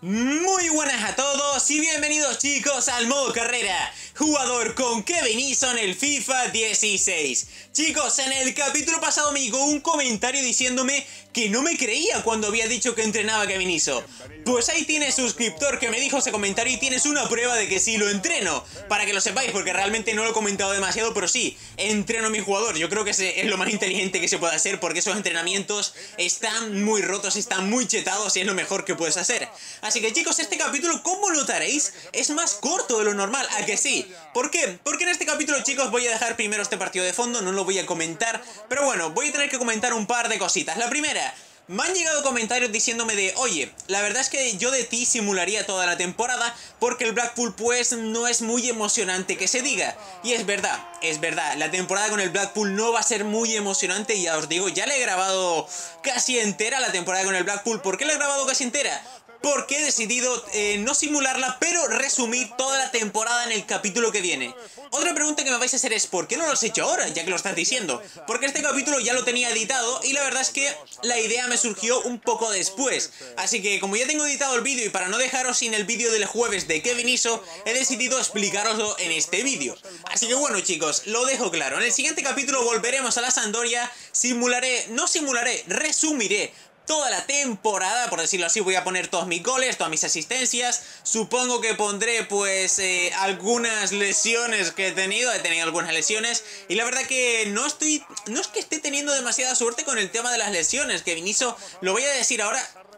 Muy buenas a todos y bienvenidos chicos al modo carrera, jugador con Kevin Iso en el FIFA 16. Chicos, en el capítulo pasado me llegó un comentario diciéndome que no me creía cuando había dicho que entrenaba Kevin Iso. Pues ahí tienes suscriptor que me dijo ese comentario y tienes una prueba de que sí lo entreno. Para que lo sepáis, porque realmente no lo he comentado demasiado, pero sí, entreno a mi jugador. Yo creo que es lo más inteligente que se puede hacer porque esos entrenamientos están muy rotos, están muy chetados y es lo mejor que puedes hacer. Así que chicos, este capítulo, como notaréis, es más corto de lo normal, ¿a que sí? ¿Por qué? Porque en este capítulo, chicos, voy a dejar primero este partido de fondo, no lo voy a comentar, pero bueno, voy a tener que comentar un par de cositas. La primera, me han llegado comentarios diciéndome de, oye, la verdad es que yo de ti simularía toda la temporada porque el Blackpool pues no es muy emocionante que se diga. Y es verdad, la temporada con el Blackpool no va a ser muy emocionante, ya os digo, ya le he grabado casi entera la temporada con el Blackpool. ¿Por qué la he grabado casi entera? Porque he decidido no simularla, pero resumir toda la temporada en el capítulo que viene. Otra pregunta que me vais a hacer es, ¿por qué no lo has hecho ahora, ya que lo estás diciendo? Porque este capítulo ya lo tenía editado y la verdad es que la idea me surgió un poco después. Así que como ya tengo editado el vídeo y para no dejaros sin el vídeo del jueves de Kevin Iso, he decidido explicaroslo en este vídeo. Así que bueno chicos, lo dejo claro. En el siguiente capítulo volveremos a la Sampdoria, resumiré toda la temporada, por decirlo así. Voy a poner todos mis goles, todas mis asistencias. Supongo que pondré pues algunas lesiones que he tenido algunas lesiones. Y la verdad que no es que esté teniendo demasiada suerte con el tema de las lesiones. Kevin Iso, lo voy a decir ahora,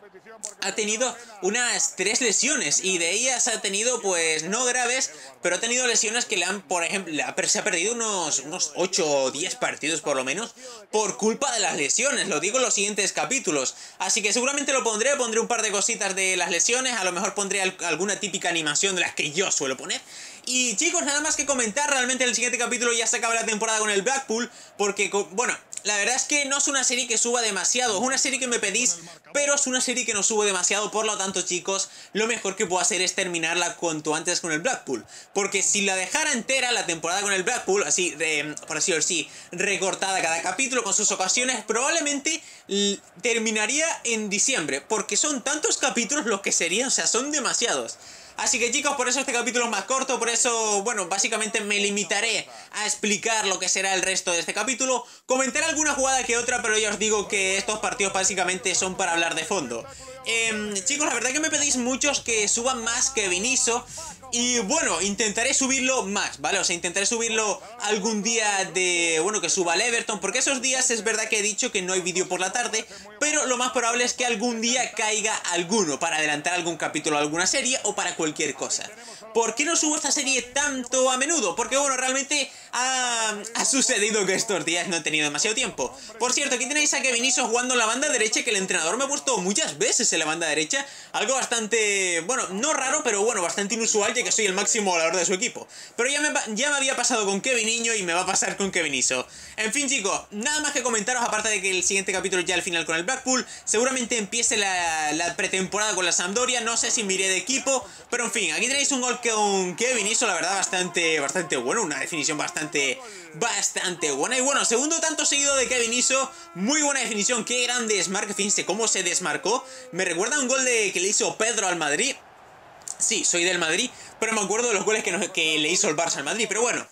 ha tenido unas 3 lesiones y de ellas ha tenido pues no graves, pero ha tenido lesiones que le han, por ejemplo, se ha perdido unos 8 o 10 partidos por lo menos por culpa de las lesiones. Lo digo en los siguientes capítulos, así que seguramente pondré un par de cositas de las lesiones, a lo mejor pondré alguna típica animación de las que yo suelo poner. Y chicos, nada más que comentar, realmente en el siguiente capítulo ya se acaba la temporada con el Blackpool, porque, bueno, la verdad es que no es una serie que suba demasiado, es una serie que me pedís, pero es una serie que no sube demasiado, por lo tanto chicos, lo mejor que puedo hacer es terminarla cuanto antes con el Blackpool, porque si la dejara entera la temporada con el Blackpool, así, por así decirlo, recortada cada capítulo con sus ocasiones, probablemente terminaría en diciembre, porque son tantos capítulos los que serían, o sea, son demasiados. Así que chicos, por eso este capítulo es más corto, por eso, bueno, básicamente me limitaré a explicar lo que será el resto de este capítulo. Comentaré alguna jugada que otra, pero ya os digo que estos partidos básicamente son para hablar de fondo. Chicos, la verdad que me pedís muchos que suban más Kevin Iso. Y bueno, intentaré subirlo más, ¿vale? O sea, intentaré subirlo algún día de... Bueno, que suba al Everton, porque esos días es verdad que he dicho que no hay vídeo por la tarde, pero lo más probable es que algún día caiga alguno para adelantar algún capítulo de alguna serie o para cualquier cosa. ¿Por qué no subo esta serie tanto a menudo? Porque bueno, realmente ha sucedido que estos días no he tenido demasiado tiempo. Por cierto, aquí tenéis a Kevin Iso jugando en la banda derecha, que el entrenador me ha puesto muchas veces en la banda derecha. Algo bastante, bueno, no raro, pero bueno, bastante inusual, ya que soy el máximo goleador de su equipo. Pero ya me había pasado con Kevin Niño y me va a pasar con Kevin Iso. En fin chicos, nada más que comentaros, aparte de que el siguiente capítulo ya al final con el Blackpool. Seguramente empiece la pretemporada con la Sampdoria, no sé si me iré de equipo, pero en fin, aquí tenéis un gol con Kevin Iso, la verdad bastante bueno, una definición bastante buena. Y bueno, segundo tanto seguido de Kevin Iso, muy buena definición, qué gran desmarque, fíjense cómo se desmarcó. Me recuerda a un gol que le hizo Pedro al Madrid. Sí, soy del Madrid, pero me acuerdo de los goles que le hizo el Barça al Madrid. Pero bueno,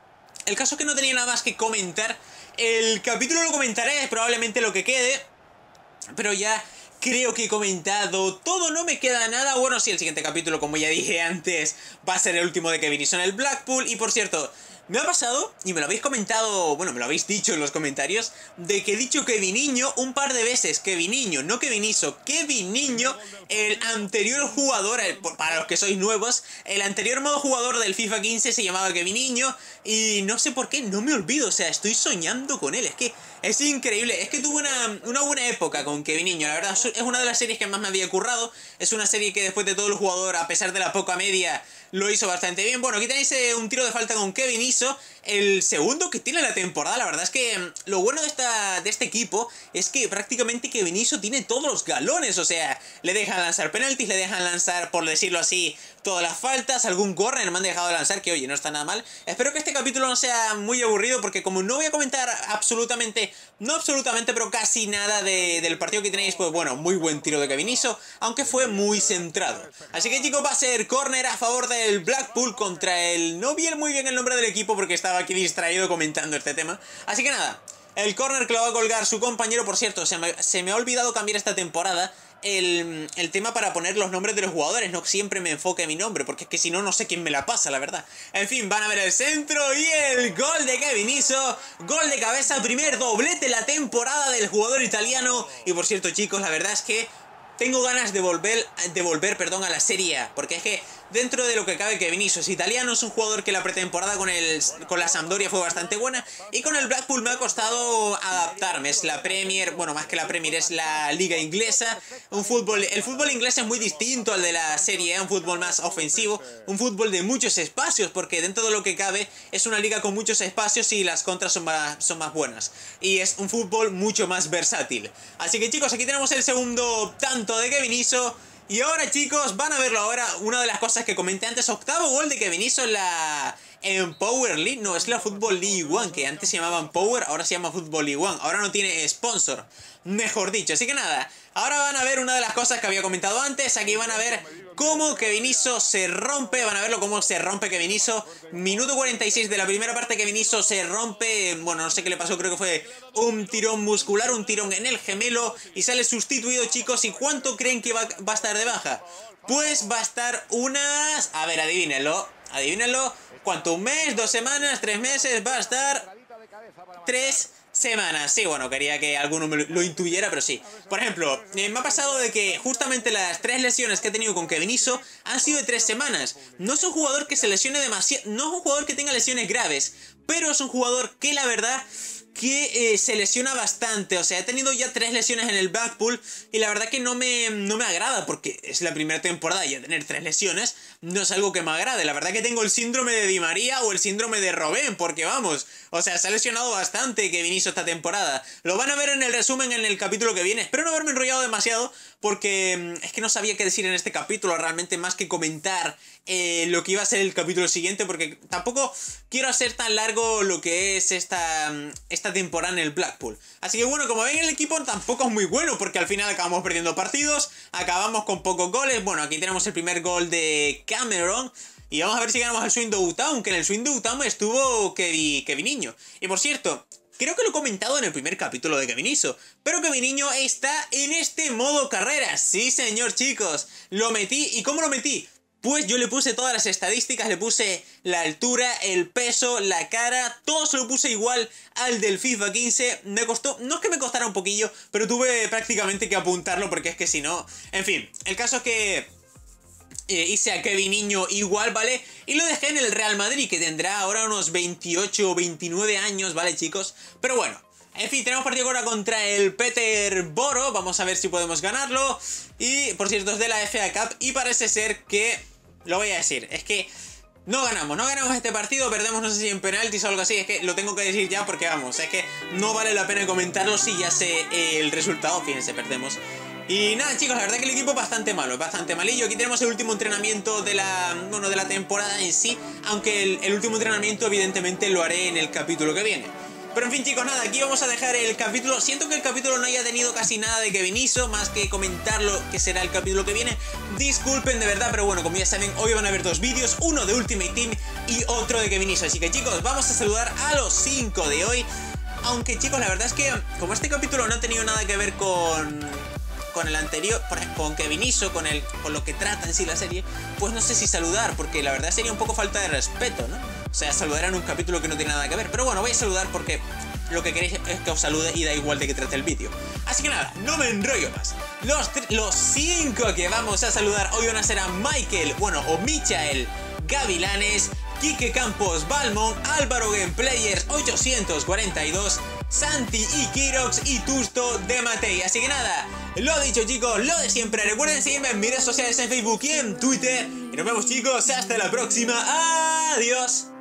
el caso es que no tenía nada más que comentar. El capítulo lo comentaré, probablemente lo que quede, pero ya creo que he comentado todo, no me queda nada. Bueno, sí, el siguiente capítulo, como ya dije antes, va a ser el último de Kevin Iso en el Blackpool. Y por cierto, me ha pasado, y me lo habéis comentado, bueno, me lo habéis dicho en los comentarios, de que he dicho Kevin Niño un par de veces. Kevin Niño, no Kevin Iso, Kevin Niño, el anterior jugador, para los que sois nuevos, el anterior modo jugador del FIFA 15 se llamaba Kevin Niño, y no sé por qué, no me olvido, o sea, estoy soñando con él, es que es increíble, es que tuve una buena época con Kevin Niño, la verdad, es una de las series que más me había currado, es una serie que después de todo el jugador, a pesar de la poca media, lo hizo bastante bien. Bueno, aquí tenéis un tiro de falta con Kevin Iso, el segundo que tiene la temporada. La verdad es que lo bueno de este equipo es que prácticamente Kevin Iso tiene todos los galones, o sea, le dejan lanzar penaltis, le dejan lanzar, por decirlo así, todas las faltas, algún córner me han dejado lanzar, que oye, no está nada mal. Espero que este capítulo no sea muy aburrido, porque como no voy a comentar absolutamente absolutamente, no absolutamente, pero casi nada del partido que tenéis. Pues bueno, muy buen tiro de Keviniso, aunque fue muy centrado. Así que chicos, va a ser córner a favor del Blackpool contra el... No vi muy bien el nombre del equipo porque estaba aquí distraído comentando este tema. Así que nada, el córner que lo va a colgar su compañero. Por cierto, se me ha olvidado cambiar esta temporada el tema para poner los nombres de los jugadores. No siempre me enfoque en mi nombre, porque es que si no, no sé quién me la pasa, la verdad. En fin, van a ver el centro y el gol de Keviniso. Gol de cabeza, primer doblete la temporada del jugador italiano. Y por cierto, chicos, la verdad es que tengo ganas de volver a la Serie A, porque es que dentro de lo que cabe Keviniso es italiano, es un jugador que la pretemporada con la Sampdoria fue bastante buena, y con el Blackpool me ha costado adaptarme. Es la Premier, bueno, más que la Premier es la liga inglesa, el fútbol inglés es muy distinto al de la Serie A, un fútbol más ofensivo, un fútbol de muchos espacios, porque dentro de lo que cabe es una liga con muchos espacios y las contras son más buenas, y es un fútbol mucho más versátil. Así que chicos, aquí tenemos el segundo tanto de Keviniso. Y ahora chicos, van a verlo ahora, una de las cosas que comenté antes, octavo gol de Keviniso en Power League, no, es la Football League One, que antes se llamaban Power, ahora se llama Football League One, ahora no tiene sponsor, mejor dicho. Así que nada, ahora van a ver una de las cosas que había comentado antes, aquí van a ver cómo Keviniso se rompe, van a verlo cómo se rompe Keviniso, minuto 46 de la primera parte. Keviniso se rompe, bueno, no sé qué le pasó, creo que fue un tirón muscular, un tirón en el gemelo, y sale sustituido, chicos. ¿Y cuánto creen que va a estar de baja? Pues va a estar unas... A ver, adivínenlo. ¿Cuánto? ¿Un mes? ¿2 semanas? ¿3 meses? Va a estar 3 semanas. Sí, bueno, quería que alguno lo intuyera, pero sí. Por ejemplo, me ha pasado de que justamente las 3 lesiones que he tenido con Keviniso han sido de 3 semanas. No es un jugador que se lesione demasiado, no es un jugador que tenga lesiones graves, pero es un jugador que la verdad que se lesiona bastante. O sea, he tenido ya 3 lesiones en el Blackpool y la verdad que no me agrada, porque es la primera temporada y ya tener 3 lesiones no es algo que me agrade. La verdad que tengo el síndrome de Di María o el síndrome de Robben, porque vamos, o sea, se ha lesionado bastante Keviniso esta temporada. Lo van a ver en el resumen en el capítulo que viene. Espero no haberme enrollado demasiado, porque es que no sabía qué decir en este capítulo realmente, más que comentar lo que iba a ser el capítulo siguiente, porque tampoco quiero hacer tan largo lo que es esta temporada en el Blackpool. Así que bueno, como ven, el equipo tampoco es muy bueno, porque al final acabamos perdiendo partidos, acabamos con pocos goles. Bueno, aquí tenemos el primer gol de Cameron, y vamos a ver si ganamos el Swindon Town, que en el Swindon Town estuvo Keviniño. Y por cierto, creo que lo he comentado en el primer capítulo de Keviniso, pero Keviniño está en este modo carrera. Sí, señor, chicos, lo metí. ¿Y cómo lo metí? Pues yo le puse todas las estadísticas, le puse la altura, el peso, la cara, todo se lo puse igual al del FIFA 15. Me costó, no es que me costara un poquillo, pero tuve prácticamente que apuntarlo, porque es que si no... En fin, el caso es que hice a Keviniño igual, ¿vale? Y lo dejé en el Real Madrid, que tendrá ahora unos 28 o 29 años, ¿vale, chicos? Pero bueno, en fin, tenemos partido ahora contra el Peterborough. Vamos a ver si podemos ganarlo. Y, por cierto, es de la FA Cup. Y parece ser que... Lo voy a decir, es que no ganamos este partido. Perdemos, no sé si en penaltis o algo así. Es que lo tengo que decir ya porque, vamos, es que no vale la pena comentarlo si ya sé el resultado. Fíjense, perdemos. Y nada, chicos, la verdad que el equipo es bastante malo, es bastante malillo. Aquí tenemos el último entrenamiento de la temporada en sí, aunque el último entrenamiento evidentemente lo haré en el capítulo que viene. Pero en fin, chicos, nada, aquí vamos a dejar el capítulo. Siento que el capítulo no haya tenido casi nada de Keviniso, más que comentarlo, que será el capítulo que viene. Disculpen de verdad, pero bueno, como ya saben, hoy van a haber 2 vídeos, uno de Ultimate Team y otro de Keviniso. Así que, chicos, vamos a saludar a los 5 de hoy. Aunque, chicos, la verdad es que como este capítulo no ha tenido nada que ver con el anterior, con Keviniso, con lo que trata en sí la serie, pues no sé si saludar, porque la verdad sería un poco falta de respeto, ¿no? O sea, saludar en un capítulo que no tiene nada que ver. Pero bueno, voy a saludar porque lo que queréis es que os salude y da igual de qué trate el vídeo. Así que nada, no me enrollo más. Los 5 que vamos a saludar hoy van a ser a Michael, bueno, o Michael Gavilanes, Quique Campos Balmón, Álvaro Gameplayers 842, Santi y Kirox y Tusto de Matei. Así que nada, lo dicho, chicos, lo de siempre. Recuerden seguirme en mis redes sociales, en Facebook y en Twitter. Y nos vemos, chicos, hasta la próxima. Adiós.